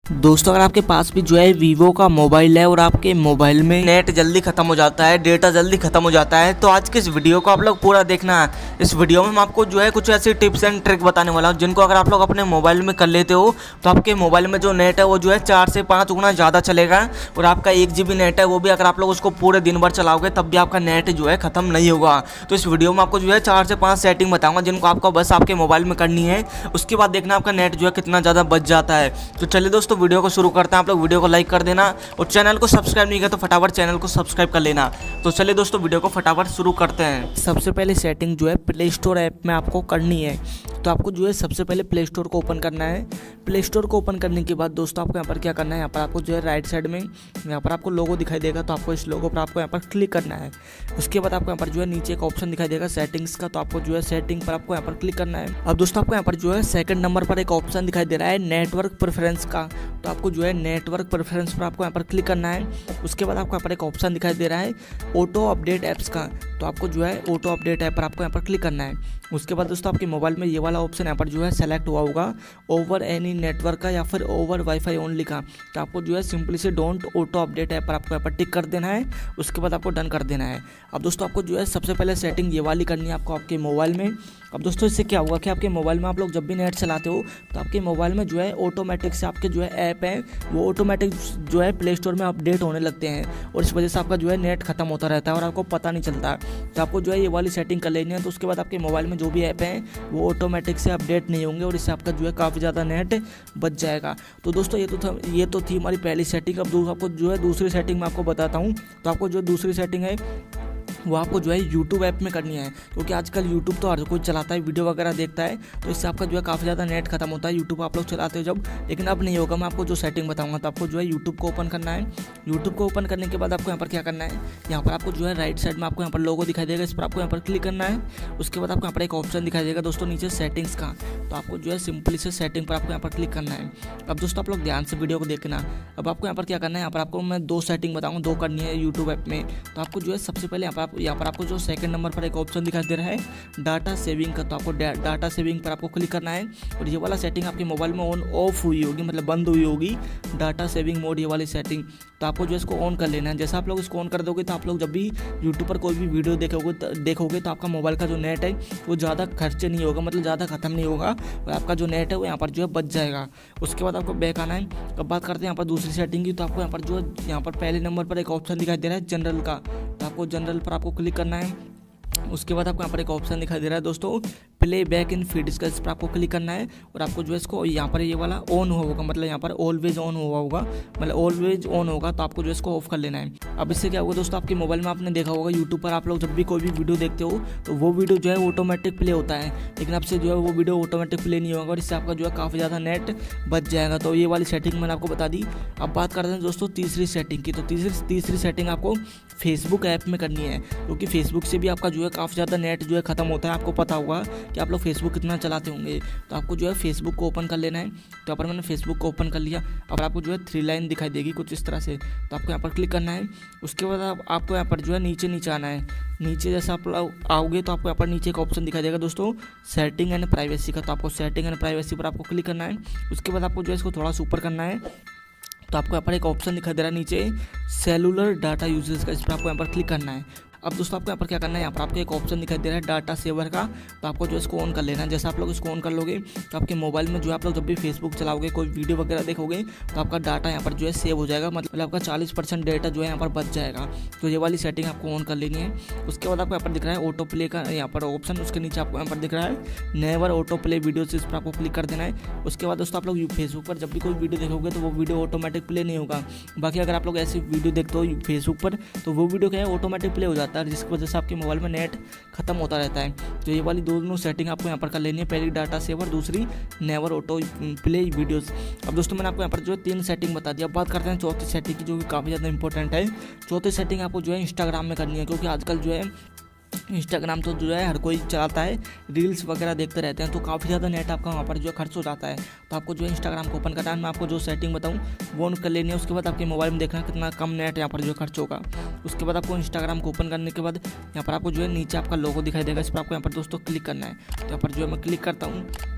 दोस्तों अगर आपके पास भी जो है वीवो का मोबाइल है और आपके मोबाइल में नेट जल्दी खत्म हो जाता है, डेटा जल्दी खत्म हो जाता है, तो आज की इस वीडियो को आप लोग पूरा देखना है। इस वीडियो में मैं आपको जो है कुछ ऐसी टिप्स एंड ट्रिक बताने वाला हूँ जिनको अगर आप लोग अपने मोबाइल में कर लेते हो तो आपके मोबाइल में जो नेट है वो जो है 4 से 5 गुना ज़्यादा चलेगा। और आपका 1 GB नेट है वो भी अगर आप लोग उसको पूरे दिन भर चलाओगे तब भी आपका नेट जो है खत्म नहीं होगा। तो इस वीडियो में आपको जो है 4 से 5 सेटिंग बताऊंगा जिनको आपको बस आपके मोबाइल में करनी है। उसके बाद देखना आपका नेट जो है कितना ज़्यादा बच जाता है। तो चलिए दोस्तों वीडियो को शुरू करते हैं। आप लोग वीडियो को लाइक कर देना और चैनल को सब्सक्राइब नहीं किया तो फटाफट चैनल को सब्सक्राइब कर लेना। तो चलिए दोस्तों वीडियो को फटाफट शुरू करते हैं। सबसे पहले सेटिंग जो है प्ले स्टोर ऐप में आपको करनी है। तो आपको जो है सबसे पहले प्ले स्टोर को ओपन करना है। प्ले स्टोर को ओपन करने के बाद दोस्तों आपको यहाँ पर क्या करना है, यहाँ पर आपको जो है राइट साइड में यहाँ पर आपको लोगो दिखाई देगा, तो आपको इस लोगो पर आपको यहाँ पर क्लिक करना है। उसके बाद आपको यहाँ पर जो है नीचे एक ऑप्शन दिखाई देगा सेटिंग्स का, तो आपको जो है सेटिंग पर आपको यहाँ पर क्लिक करना है। अब दोस्तों आपको यहाँ पर जो है सेकंड नंबर पर एक ऑप्शन दिखाई दे रहा है नेटवर्क प्रेफरेंस का, तो आपको जो है नेटवर्क प्रेफरेंस पर आपको यहाँ पर क्लिक करना है। उसके बाद आपको यहाँ पर एक ऑप्शन दिखाई दे रहा है ऑटो अपडेट ऐप्स का, तो आपको जो है ऑटो अपडेट ऐप पर आपको यहाँ पर क्लिक करना है। उसके बाद दोस्तों आपके मोबाइल में ये वाला ऑप्शन यहाँ पर जो है सेलेक्ट हुआ होगा ओवर एनी नेटवर्क का या फिर ओवर वाईफाई ओनली का, तो आपको जो है सिंपली से डोंट ऑटो अपडेट ऐप पर आपको यहाँ पर टिक कर देना है। उसके बाद आपको डन कर देना है। अब दोस्तों आपको जो है सबसे पहले सेटिंग ये वाली करनी है आपको आपके मोबाइल में। अब दोस्तों इससे क्या होगा कि आपके मोबाइल में आप लोग जब भी नेट चलाते हो तो आपके मोबाइल में जो है ऑटोमेटिक से आपके जो है ऐप है वो ऑटोमेटिक जो है प्ले स्टोर में अपडेट होने लगते हैं और इस वजह से आपका जो है नेट खत्म होता रहता है और आपको पता नहीं चलता। तो आपको जो है ये वाली सेटिंग कर लेनी है। तो उसके बाद आपके मोबाइल में जो भी ऐप हैं वो ऑटोमेटिक से अपडेट नहीं होंगे और इससे आपका जो है काफ़ी ज़्यादा नेट बच जाएगा। तो दोस्तों ये तो थी हमारी पहली सेटिंग। अब आपको जो है दूसरी सेटिंग मैं आपको बताता हूँ। तो आपको जो दूसरी सेटिंग है वो आपको जो है यूट्यूब ऐप में करनी है, क्योंकि आजकल यूट्यूब तो हर कोई चलाता है, वीडियो वगैरह देखता है, तो इससे आपका जो है काफ़ी ज़्यादा नेट खत्म होता है यूट्यूब आप लोग चलाते हो जब। लेकिन अब नहीं होगा, मैं आपको जो सेटिंग बताऊंगा। तो आपको जो है यूट्यूब को ओपन करना है। यूट्यूब को ओपन करने के बाद आपको यहाँ पर क्या करना है, यहाँ पर आपको जो है राइट साइड में आपको यहाँ पर लोगो दिखाई देगा, इस पर आपको यहाँ पर क्लिक करना है। उसके बाद आपको यहाँ पर एक ऑप्शन दिखाई देगा दोस्तों नीचे सेटिंग्स का, तो आपको जो है सिंपली से सेटिंग पर आपको यहाँ पर क्लिक करना है। अब दोस्तों आप लोग ध्यान से वीडियो को देखना। अब आपको यहाँ पर क्या करना है, यहाँ पर आपको मैं 2 सेटिंग बताऊँगा, 2 करनी है यूट्यूब ऐप में। तो आपको जो है सबसे पहले यहाँ पर आपको जो सेकंड नंबर पर एक ऑप्शन दिखाई दे रहा है डाटा सेविंग का, तो आपको डाटा सेविंग पर आपको क्लिक करना है। और ये वाला सेटिंग आपके मोबाइल में ऑन ऑफ हुई होगी, मतलब बंद हुई होगी डाटा सेविंग मोड, ये वाली सेटिंग। तो आपको जो इसको ऑन कर लेना है। जैसा आप लोग इसको ऑन कर दोगे तो आप लोग जब भी यूट्यूब पर कोई भी वीडियो देखोगे तो आपका मोबाइल का जो नेट है वो ज़्यादा खर्चे नहीं होगा, मतलब ज़्यादा खत्म नहीं होगा और आपका जो नेट है वो यहाँ पर जो है बच जाएगा। उसके बाद आपको बैक आना है। अब बात करते हैं यहाँ पर दूसरी सेटिंग की। तो आपको यहाँ पर जो यहाँ पर पहले नंबर पर एक ऑप्शन दिखाई दे रहा है जनरल का, तो आपको जनरल पर आपको क्लिक करना है। उसके बाद आपको यहाँ पर एक ऑप्शन दिखाई दे रहा है दोस्तों प्ले बैक इन फीड्स का, इस पर आपको क्लिक करना है और आपको जो है इसको यहाँ पर ये वाला ऑन होगा, मतलब यहाँ पर ऑलवेज ऑन हुआ होगा, मतलब ऑलवेज ऑन होगा, तो आपको जो है इसको ऑफ कर लेना है। अब इससे क्या होगा दोस्तों, आपके मोबाइल में आपने देखा होगा यूट्यूब पर आप लोग जब भी कोई भी वीडियो देखते हो तो वो वीडियो जो है ऑटोमेटिक प्ले होता है, लेकिन अब से जो है वो वीडियो ऑटोमेटिक प्ले नहीं होगा और इससे आपका जो है काफ़ी ज़्यादा नेट बच जाएगा। तो ये वाली सेटिंग मैंने आपको बता दी। अब बात करते हैं दोस्तों तीसरी सेटिंग की। तो तीसरी सेटिंग आपको फेसबुक ऐप में करनी है, क्योंकि फेसबुक से भी आपका जो है काफ़ी ज़्यादा नेट जो है खत्म होता है। आपको पता होगा कि आप लोग फेसबुक कितना चलाते होंगे। तो आपको जो है फेसबुक को ओपन कर लेना है। तो यहाँ पर मैंने फेसबुक को ओपन कर लिया। अब आपको जो है 3 लाइन दिखाई देगी कुछ इस तरह से, तो आपको यहाँ पर क्लिक करना है। उसके बाद आपको यहाँ पर जो है नीचे आना है। नीचे जैसा आप आओगे तो आपको यहाँ पर नीचे एक ऑप्शन दिखाई देगा दोस्तों सेटिंग एंड प्राइवेसी का, तो आपको सेटिंग एंड प्राइवेसी पर आपको क्लिक करना है। उसके बाद आपको जो है इसको थोड़ा सा ऊपर करना है। तो आपको यहाँ पर एक ऑप्शन दिखाई दे रहा है नीचे सेलुलर डाटा यूजेस का, इस पर आपको यहाँ पर क्लिक करना है। अब दोस्तों आपको यहाँ पर क्या करना है, यहाँ पर आपको एक ऑप्शन दिखाई दे रहा है डाटा सेवर का, तो आपको जो इसको ऑन कर लेना है। जैसे आप लोग इसको ऑन कर लोगे तो आपके मोबाइल में जो आप लोग जब भी फेसबुक चलाओगे, कोई वीडियो वगैरह देखोगे तो आपका डाटा यहाँ पर जो है सेव हो जाएगा, मतलब आपका 40% डेटा जो है यहाँ पर बच जाएगा। तो ये वाली सेटिंग आपको ऑन कर लेनी है। उसके बाद आपको यहाँ पर दिख रहा है ऑटो प्ले का यहाँ पर ऑप्शन, उसके नीचे आपको यहाँ पर दिख रहा है नेवर ऑटो प्ले वीडियोस, इस पर आपको क्लिक कर देना है। उसके बाद दोस्तों आप लोग फेसबुक पर जब भी कोई वीडियो देखोगे तो वो वीडियो ऑटोमेटिक प्ले नहीं होगा। बाकी अगर आप लोग ऐसी वीडियो देखते हो फेसबुक पर तो वो वीडियो क्या है ऑटोमेटिक प्ले हो जाता है, जिसकी वजह से आपके मोबाइल में नेट खत्म होता रहता है। तो ये वाली दोनों सेटिंग आपको यहाँ पर कर लेनी है, पहली डाटा सेवर, दूसरी नेवर ऑटो प्ले वीडियोस। अब दोस्तों मैंने आपको यहाँ पर जो है 3 सेटिंग बता दी। अब बात करते हैं चौथी सेटिंग की, जो कि काफ़ी ज़्यादा इंपॉर्टेंट है। चौथी सेटिंग आपको जो है इंस्टाग्राम में करनी है, क्योंकि आजकल जो है इंस्टाग्राम तो जो है हर कोई चलाता है, रील्स वगैरह देखते रहते हैं, तो काफ़ी ज़्यादा नेट आपका वहाँ पर जो है खर्च हो जाता है। तो आपको जो है इंस्टाग्राम को ओपन करना है। मैं आपको जो सेटिंग बताऊँ वो ऑन कर लेनी है। उसके बाद आपके मोबाइल में देखना कितना कम नेट यहाँ पर जो खर्च होगा। उसके बाद आपको इंस्टाग्राम को ओपन करने के बाद यहाँ पर आपको जो है नीचे आपका लोगो दिखाई देगा, इस पर आपको यहाँ पर दोस्तों क्लिक करना है। तो यहाँ पर जो है मैं क्लिक करता हूँ।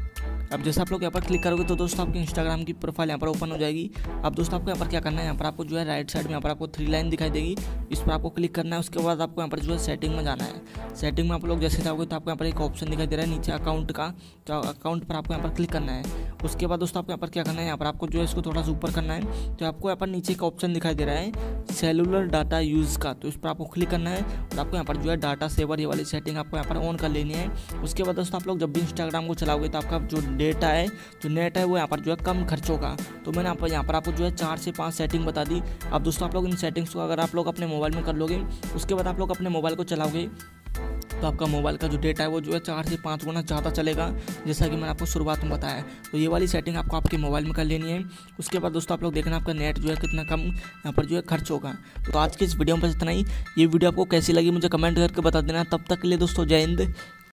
अब जैसे आप लोग यहाँ पर क्लिक करोगे तो दोस्तों आपकी इंस्टाग्राम की प्रोफाइल यहाँ पर ओपन हो जाएगी। अब दोस्तों आपको यहाँ पर क्या करना है, यहाँ पर आपको जो है राइट साइड में यहाँ पर आपको 3 लाइन दिखाई देगी, इस पर आपको क्लिक करना है। उसके बाद आपको यहाँ पर जो है सेटिंग में जाना है। सेटिंग में आप लोग जैसे जाओगे तो आपको यहाँ पर एक ऑप्शन दिखाई दे रहा है नीचे अकाउंट का, तो अकाउंट पर आपको यहाँ पर क्लिक करना है। उसके बाद दोस्तों आपको यहाँ पर क्या करना है, यहाँ पर आपको जो है इसको थोड़ा सा ऊपर करना है। तो आपको यहाँ पर नीचे एक ऑप्शन दिखाई दे रहा है सेलुलर डाटा यूज़ का, तो इस पर आपको क्लिक करना है और आपको यहाँ पर जो है डाटा सेवर ये वाली सेटिंग आपको यहाँ पर ऑन कर लेनी है। उसके बाद दोस्तों आप लोग जब भी इंस्टाग्राम को चलाओगे तो आपका जो डेटा है, जो नेट है, वो यहाँ पर जो है कम खर्च होगा। तो मैंने यहाँ पर आपको जो है 4 से 5 सेटिंग बता दी। अब दोस्तों आप लोग इन सेटिंग्स को अगर आप लोग अपने मोबाइल में कर लोगे, उसके बाद आप लोग अपने मोबाइल को चलाओगे तो आपका मोबाइल का जो डेटा है वो जो है 4 से 5 गुना ज़्यादा चलेगा, जैसा कि मैंने आपको शुरुआत में बताया। तो ये वाली सेटिंग आपको आपके मोबाइल में कर लेनी है। उसके बाद दोस्तों आप लोग देखना आपका नेट जो है कितना कम यहाँ पर जो है खर्च होगा। तो आज की इस वीडियो में बस इतना ही। ये वीडियो आपको कैसी लगी मुझे कमेंट करके बता देना। तब तक के लिए दोस्तों जय हिंद,